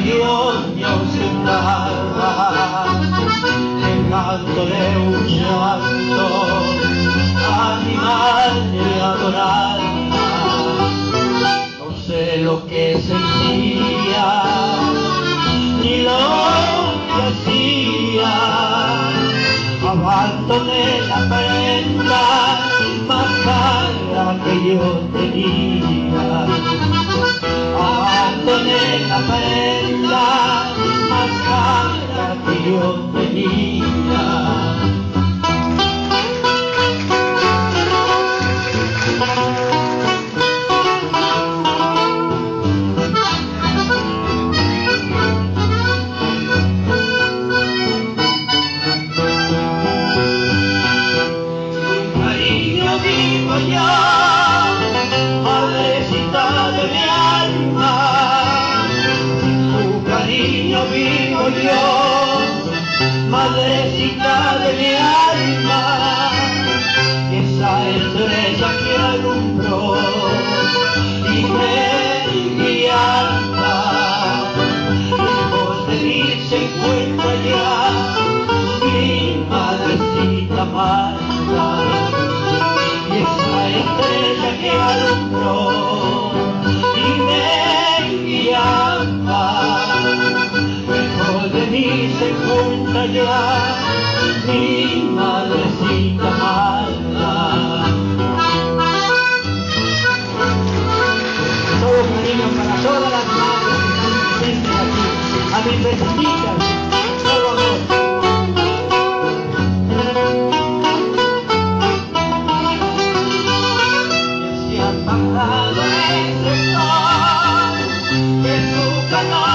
otoño sin nada, dejándole un llanto a mi madre adorada. No sé lo que sentía ni lo que hacía. Abandoné la prenda más cara que yo tenía. Abandoné la prenda más cara que yo tenía. Vivo yo, madrecita de mi alma, sin tu cariño vivo yo, madrecita de mi alma, esa estrella que alumbró y me guiaba. Lejos de mí se encuentra ya mi madrecita amada, estrella que alumbró y me guiaba. Lejos de mí se encuentra ya mi madrecita amada. Todo cariño para todas las madres que están aquí, a mis vecinitas, todo amor. Apagado ese sol, que su calor